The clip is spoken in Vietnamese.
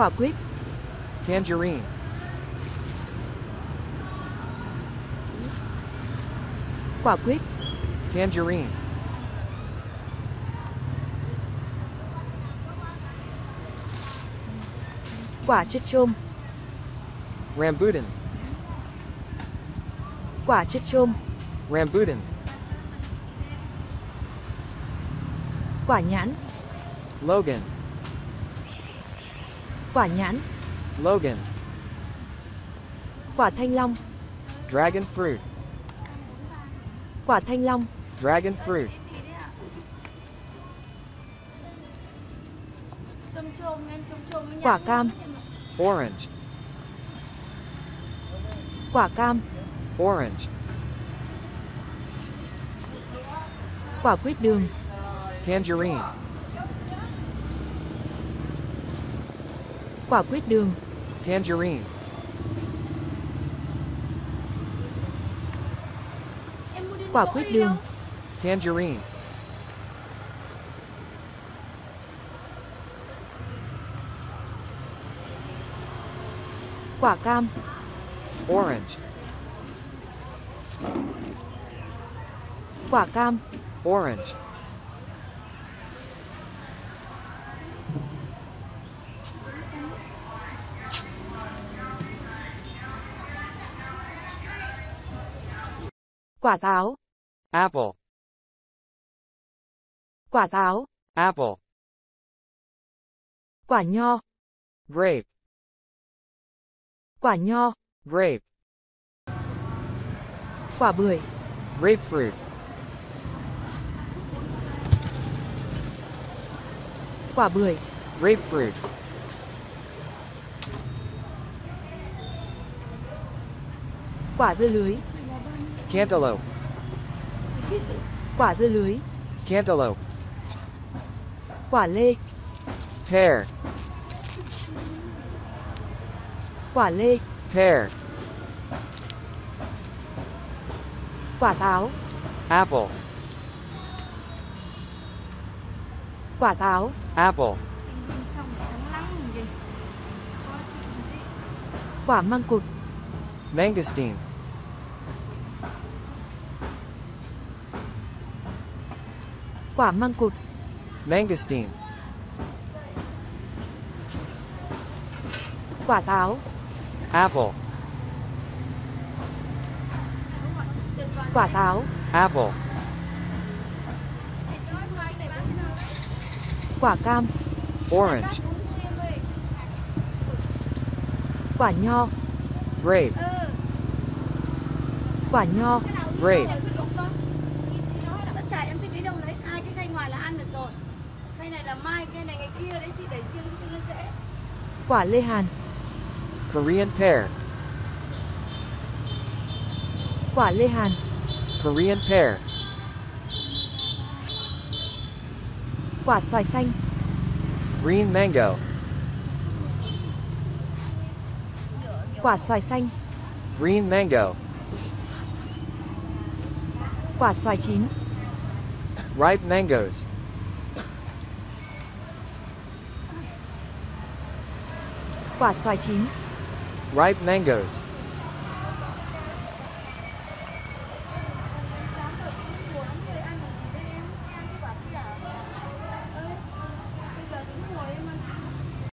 Quả quýt. Tangerine. Quả quýt. Tangerine. Quả chất chôm. Rambutan. Quả chất chôm. Rambutan. Quả nhãn. Logan. Quả nhãn. Logan. Quả thanh long. Dragon fruit. Quả thanh long. Dragon fruit. Quả cam. Orange. Quả cam. Orange. Quả quýt đường. Tangerine. Quả quýt đường. Tangerine. Quả quýt đường. Tangerine. Quả cam. Orange. Quả cam. Orange. Quả táo. Apple. Quả táo. Apple. Quả nho. Grape. Quả nho. Grape. Quả bưởi. Grapefruit. Quả bưởi. Grapefruit. Quả dưa lưới. Cantaloupe. Quả dưa lưới. Cantaloupe. Quả lê. Pear. Quả lê. Pear. Quả táo. Apple. Quả táo. Apple. Quả măng cụt. Mangosteen. Quả măng cụt. Mangosteen. Quả táo. Apple. Quả táo. Apple. Quả cam. Orange. Quả nho. Grape. Quả nho. Grape. Tất cả em thích cái đâu lấy, hai cái cây ngoài là ăn được rồi. Cây này là mai, cây này ngày kia đấy, chị để riêng cho nó dễ. Quả lê hàn. Korean pear. Quả lê hàn. Korean pear. Quả xoài xanh. Green mango. Quả xoài xanh. Green mango. Quả xoài chín. Ripe mangoes. Quả xoài chín. Ripe mangoes.